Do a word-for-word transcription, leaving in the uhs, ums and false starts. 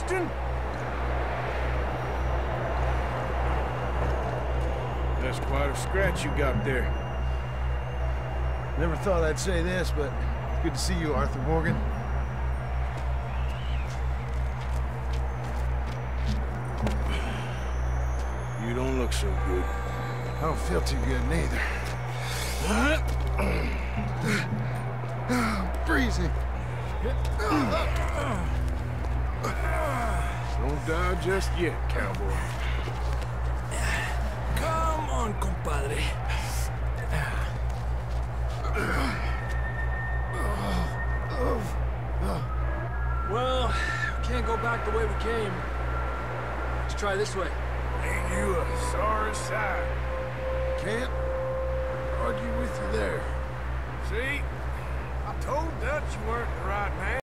Marston? That's quite a scratch you got there. Never thought I'd say this, but good to see you, Arthur Morgan. You don't look so good. I don't feel too good, neither. Freezing. Don't die just yet, cowboy. Come on, compadre. Well, can't go back the way we came. Let's try this way. Ain't you a sorry sight? Can't argue with you there. See? I told Dutch you weren't the right man.